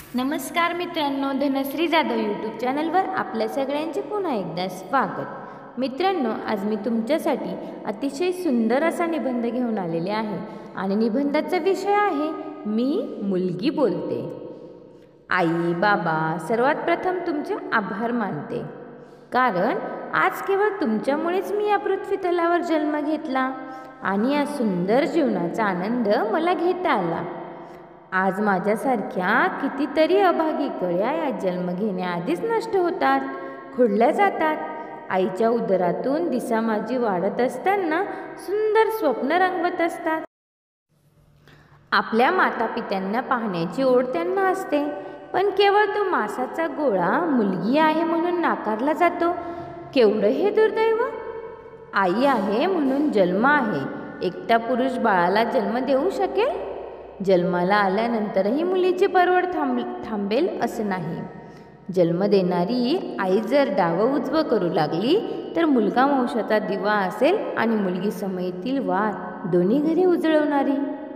नमस्कार मित्रांनो, धनश्री जाधव यूट्यूब चॅनलवर आपल्या सगळ्यांचे पुन्हा एकदा स्वागत। मित्रांनो, आज मी तुमच्यासाठी अतिशय सुंदर असा निबंध घेऊन आलेले आहे आणि निबंधाचा विषय आहे मी मुलगी बोलते। आई बाबा, सर्वात प्रथम तुमचे आभार मानते, कारण आज केवळ तुमच्यामुळेच मी या पृथ्वी तलावर जन्म घेतला आणि या सुंदर जीवनाचा आनंद मला घेता आला। आज माझ्यासारख्या कितीतरी अभागी कळ्या या जन्म घेण्याआधीच नष्ट होतात, खुडल्या जातात। आईच्या उदरातून दिसा माझी वाढत असताना सुंदर स्वप्न रंगवत असतात। आपल्या मातापित्यांना पाहण्याची ओढ त्यांना असते, पण केवळ तो मांसाचा गोळा मुलगी आहे म्हणून नाकारला जातो। केवढं हे दुर्दैव! आई आहे म्हणून जन्म आहे, एकटा पुरुष बाळाला जन्म देऊ शकेल? जन्माला आल्यानंतरही मुलीची परवड थांबेल असं नाही। जन्म देणारी आई जर डावं उजवं करू लागली तर मुलगा वंशाचा दिवा असेल आणि मुलगी समयीतील वाद दोन्ही घरे उजळवणारी।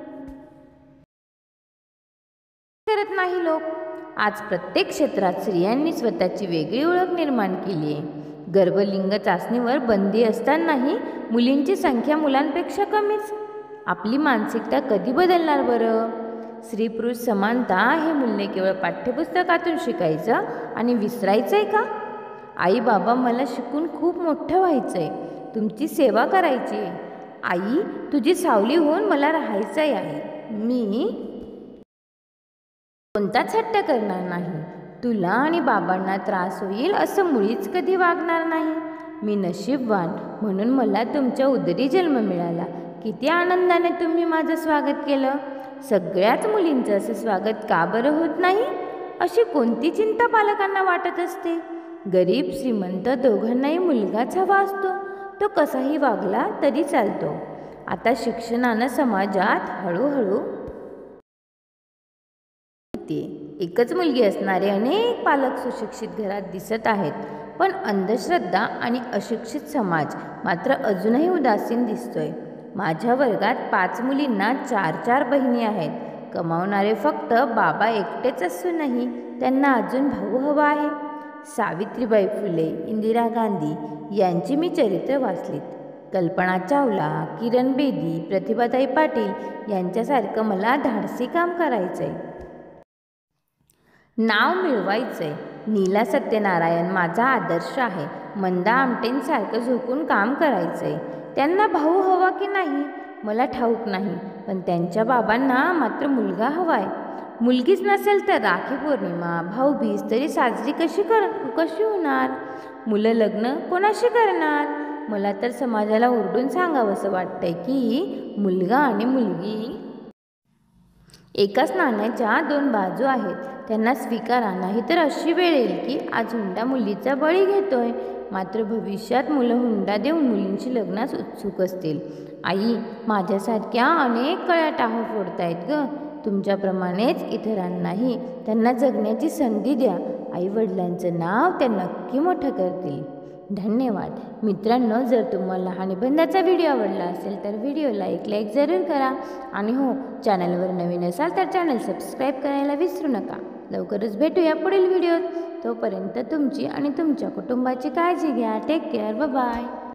करत नाही लोक। आज प्रत्येक क्षेत्रात स्त्रियांनी स्वतःची वेगळी ओळख निर्माण केली आहे। गर्भलिंग चाचणीवर बंदी असतानाही मुलींची संख्या मुलांपेक्षा कमीच। आपली मानसिकता कधी बदलणार बरं? स्त्री पुरुष समानता हे मूल्य केवळ पाठ्यपुस्तकातून शिकायचं आणि विसरायचंय का? आई बाबा, मला शिकून खूप मोठं व्हायचंय, तुमची सेवा करायची आहे। आई, तुझी सावली होऊन मला राहायचंय आहे। मी कोणताच हट्ट करणार नाही, तुला आणि बाबांना त्रास होईल असं मुळीच कधी वागणार नाही। मी नशीबवान म्हणून मला तुमच्या उदरी जन्म मिळाला। किती आनंदाने तुम्ही माझं स्वागत केलं। सगळ्याच मुलींचं असं स्वागत का बरं होत नाही? अशी कोणती चिंता पालकांना वाटत असते? गरीब श्रीमंत दोघांनाही मुलगाच हवा असतो, तो कसाही वागला तरी चालतो। आता शिक्षणानं समाजात हळूहळू एकच मुलगी असणारे अनेक पालक सुशिक्षित घरात दिसत आहेत, पण अंधश्रद्धा आणि अशिक्षित समाज मात्र अजूनही उदासीन दिसतोय। माझ्या वर्गात 5 मुलींना 4 बहिणी आहेत। कमावणारे फक्त बाबा एकटेच असूनही त्यांना अजून भाऊ हवा आहे। सावित्रीबाई फुले, इंदिरा गांधी यांची मी चरित्र वाचलीत। कल्पना चावला, किरण बेदी, प्रतिभाताई पाटील यांच्यासारखं मला धाडसी काम करायचंय, नाव मिळवायचंय। नीला सत्यनारायण माझा आदर्श आहे। मंदा आमटेंसारखं झोकून काम करायचंय। त्यांना भाऊ हवा की नाही मला ठाऊक नाही, पण त्यांच्या बाबांना मात्र मुलगा हवाय। मुलगीच नसेल तर राखी पौर्णिमा, भाऊबीज तरी साजरी कशी होणार? मुलं लग्न कोणाशी करणार? मला तर समाजाला ओरडून सांगावंसं वाटतंय की मुलगा आणि मुलगी एकाच नाण्याच्या 2 बाजू आहेत, त्यांना स्वीकारा, नाही तर अशी वेळ येईल की आज हुंडा मुलीचा बळी घेतोय, मात्र भविष्यात मुलं हुंडा देऊन मुलींची लग्नास उत्सुक असतील। आई, माझ्यासारख्या अनेक कळ्या टाह फोडतायत ग, तुमच्याप्रमाणेच इतरांनाही त्यांना जगण्याची संधी द्या। आई वडिलांचं नाव त्या नक्की मोठं करतील। धन्यवाद मित्रांनो, जर तुम्हाला हा निबंधाचा व्हिडिओ आवडला असेल तर व्हिडिओला एक लाईक जरूर करा आणि हो, चॅनलवर नवीन असाल तर चॅनल सबस्क्राईब करायला विसरू नका। लवकरच भेटूया पुढील व्हिडिओत। तोपर्यंत तुमची आणि तुमच्या कुटुंबाची काळजी घ्या। Take care, bye bye.